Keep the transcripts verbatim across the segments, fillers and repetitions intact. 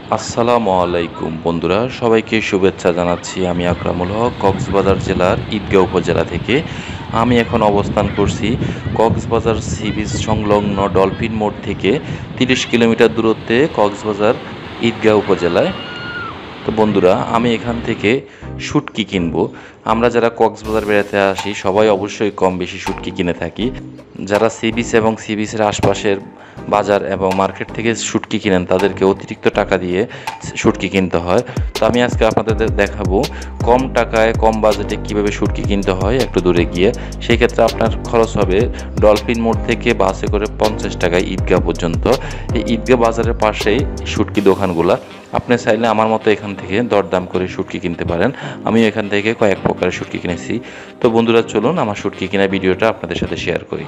আসসালামু আলাইকুম বন্ধুরা, সবাইকে শুভেচ্ছা জানাচ্ছি। আমি আকরামুল হক, কক্সবাজার জেলার ঈদগাঁও উপজেলা থেকে। আমি এখন অবস্থান করছি কক্সবাজার সি বিচ সংলগ্ন ডলফিন মোড় থেকে তিরিশ কিলোমিটার দূরত্বে কক্সবাজার ঈদগাঁও উপজেলায়। তো বন্ধুরা, আমি এখান থেকে শুটকি কিনবো। আমরা যারা কক্সবাজার বেড়াতে আসি সবাই অবশ্যই কম বেশি শুটকি কিনে থাকি। যারা সি বিচ এবং সি বিচের আশপাশের বাজার এবং মার্কেট থেকে শুটকি কিনেন তাদেরকে অতিরিক্ত টাকা দিয়ে শুটকি কিনতে হয়। তো আমি আজকে আপনাদের দেখাবো কম টাকায় কম বাজেটে কীভাবে শুটকি কিনতে হয় একটু দূরে গিয়ে। সেই ক্ষেত্রে আপনার খরচ হবে ডলফিন মোড় থেকে বাসে করে পঞ্চাশ টাকায় ঈদগাহ পর্যন্ত। এই ঈদগাহ বাজারের পাশেই শুটকি দোকানগুলা। আপনি চাইলে আমার মতো এখান থেকে দরদাম করে শুটকি কিনতে পারেন। আমি এখান থেকে কয়েক প্রকারের শুটকি কিনেছি। তো বন্ধুরা, চলুন আমার শুটকি কেনা ভিডিওটা আপনাদের সাথে শেয়ার করি।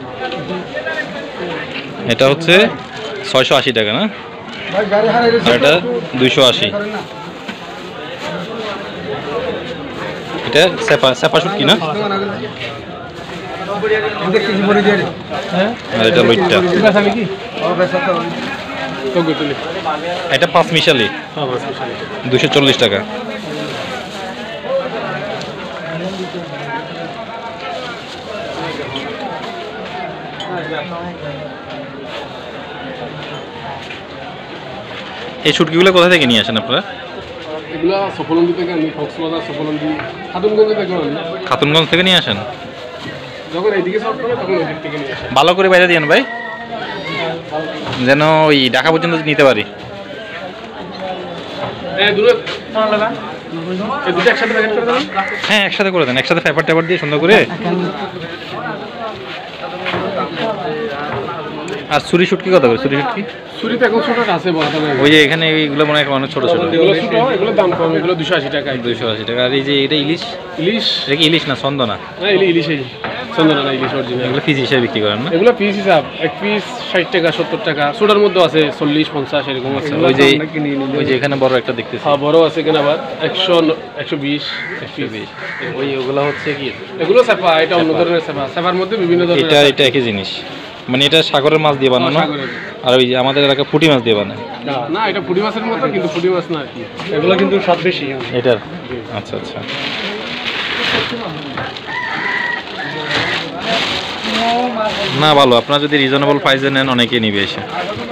এটা হচ্ছে ছয়শো আশি টাকা না, আর এটা দুইশো আশি। এটা সেপা সেপা শুটকি না, আর এটা লইট্টা। এটা পাঁচ মিশালি দুশো চল্লিশ টাকা। এই শুটকিগুলো কোথা থেকে নিয়ে আসেন আপনারা? এগুলো সফলন্দি থেকে আনি, কক্সবাজার সফলন্দি, খাতুনগঞ্জ থেকে আনি। খাতুনগঞ্জ থেকে নিয়ে আসেন? যখন এইদিকে সব করে তখন ওইদিক থেকে নিয়ে আসেন। ভালো করে বাইরে দিয়েন ভাই, যেন ওই ঢাকা পর্যন্ত নিতে পারি। হ্যাঁ দূরে এই দুটো একসাথে প্যাকেট করে দেন। হ্যাঁ, একসাথে করে দেন, একসাথে পেপার টেপার দিয়ে সুন্দর করে। আর ছুরি শুটকি কত করে? ছুরি শুটকি ছুরিতে এখন ছোট আছে বড় না। ওই যে এখানে এইগুলো মনে হয় অনেক ছোট ছোট। এগুলো ছোট, এগুলো দাম কম, এগুলো দুশো আশি টাকা। দুইশো আশি টাকা। আর এই যে এটা ইলিশ, ইলিশ এটা কি ইলিশ না চন্দনা? হ্যাঁ ইলিশ, এই চন্দনা না, ইলিশ অরিজিনাল। এগুলো পিস হিসেবে বিক্রি করেন না? এগুলো পিস হিসাব, এক পিস ষাট টাকা সত্তর টাকা। ছোটার মধ্যে আছে চল্লিশ পঞ্চাশ এরকম আছে। ওই যে ওই যে এখানে বড় একটা দেখতেছি। হ্যাঁ বড় আছে এখানে আবার একশো একশো বিশ একশো বিশ। ওই ওগুলো হচ্ছে কি? এগুলো সেপা, এটা অন্য ধরনের সেপা। সেপার মধ্যে বিভিন্ন ধরনের। এটা এটা একই জিনিস, মানে এটা সাগরের মাছ দিয়ে বানানো, আর ওই আমাদের এলাকা পুঁটি মাছ দিয়ে বানায়। না, এটা পুঁটি মাছের মতো, কিন্তু পুঁটি মাছ না আর কি। এগুলো কিন্তু স্বাদ বেশি এটার। আচ্ছা আচ্ছা। না ভালো, আপনারা যদি রিজনেবল প্রাইসে নেন অনেকেই নিবে এসে।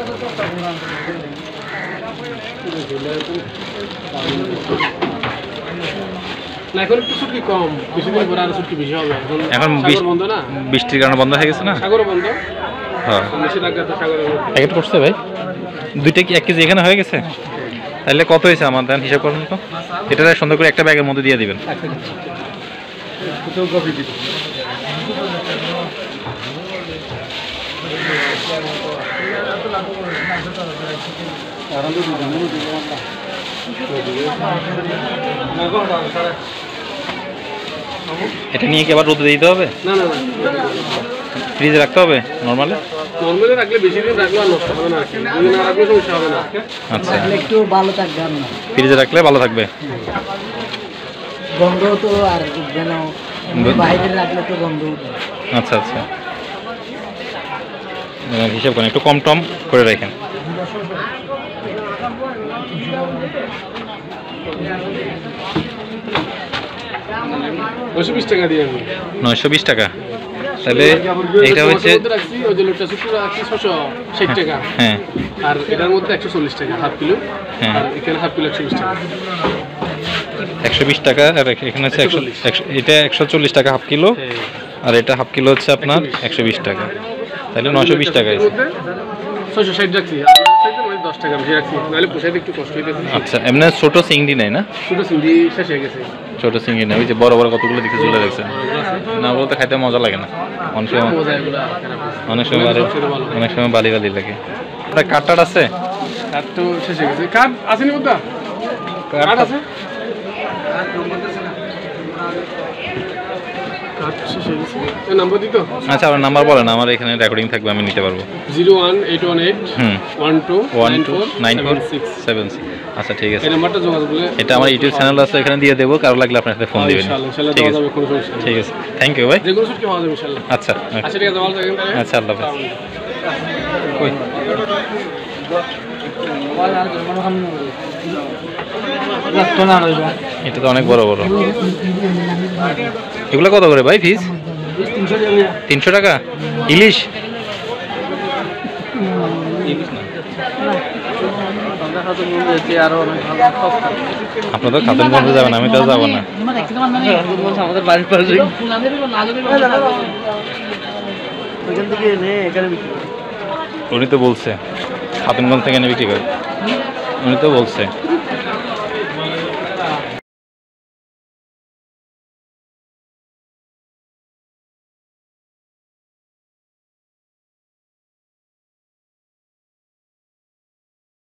না এখন একটু ছুটি কম, কিছুদিন পরে আরো ছুটি বেশি হবে। এখন বন্ধ না, বৃষ্টির কারণে বন্ধ হয়ে গেছে না? সাগর বন্ধ। হ্যাঁ, বেশি লাগবে তো সাগর। প্যাকেট করছে ভাই দুইটা কি এক কেজি এখানে হয়ে গেছে? তাহলে কত হয়েছে আমার দেন হিসাব করুন তো। এটা সুন্দর করে একটা ব্যাগের মধ্যে দিয়ে দিবেন। এটা নিয়ে কি আবার রোদে দিতে হবে? না না না, ফ্রিজে রাখতে হবে নরমালে? নরমালি রাখলে বেশি দিন রাখলে আর নষ্ট হবে না, যদি না রাখলে সমস্যা হবে না। আচ্ছা, একটু ভালো থাকবে না, ফ্রিজে রাখলে ভালো থাকবে। গন্ধ তো আর উঠবে না, বাইরে রাখলে তো গন্ধ উঠবে। আচ্ছা আচ্ছা, হিসাব করেন, একটু কম টম করে রাখেন। নয়শো বিশ টাকা দিয়ে আমি। নয়শো বিশ টাকা। তাহলে এটা হচ্ছে ওই যে লোটটা শুক্র রাখছি ছশো ষাট টাকা। হ্যাঁ, আর এটার মধ্যে একশো চল্লিশ টাকা হাফ কিলো। হ্যাঁ, আর এখানে হাফ কিলো একশো বিশ টাকা। একশো বিশ টাকা। আর এখানে হচ্ছে একশো, এটা একশো চল্লিশ টাকা হাফ কিলো, আর এটা হাফ কিলো হচ্ছে আপনার একশো বিশ টাকা। তাহলে নয়শো বিশ টাকা। ছয়শো ষাট রাখছি, দশ টাকা বেশি রাখছি, নাহলে পোষাইতে একটু কষ্ট হইতেছে। আচ্ছা, এমনি ছোট চিংড়ি নাই না? ছোট চিংড়ি শেষ হয়ে গেছে। ছোট চিংড়ি নাই, ওই যে বড় বড় কতগুলো দেখে ঝুলে রাখছেন না, ওগুলো তো খাইতে মজা লাগে না। অনেক সময় অনেক সময় বালি অনেক সময় বালি বালি লাগে। আপনার কাঠ টাট আছে? কাঠ তো শেষ হয়ে গেছে। কাঠ আছে নি বুদ্ধা? কাঠ আছে, নাম্বার দিত। আচ্ছা, আমার নাম্বার বলেন, আমার এখানে রেকর্ডিং থাকবে, আমি নিতে পারবো। Zero one eight one eight one two one two nine four six seven six. আচ্ছা ঠিক আছে, এই নাম্বারটা যোগাযোগ করলে। এটা আমার ইউটিউব চ্যানেল আছে, এখানে দিয়ে দেবো, কারো লাগলে আপনার সাথে ফোন দিবেন। ঠিক আছে ঠিক আছে, থ্যাংক ইউ ভাই। যেগুলো ছুটি পাওয়া যাবে ইনশাআল্লাহ। আচ্ছা আচ্ছা ঠিক আছে, ভালো থাকবেন। আচ্ছা, আল্লাহ হাফেজ। এটা তো অনেক বড় বড়। এগুলো কত করে ভাই পিস? তিনশো টাকা। ইলিশ আপনার তো খাতুনগঞ্জে যাবেন, আমি তো যাবো না। আমাদের বাড়ির পাশে ওইখান থেকে এনে এখানে বিক্রি করে। উনি তো বলছে খাতুনগঞ্জ থেকে এনে বিক্রি করে, উনি তো বলছে।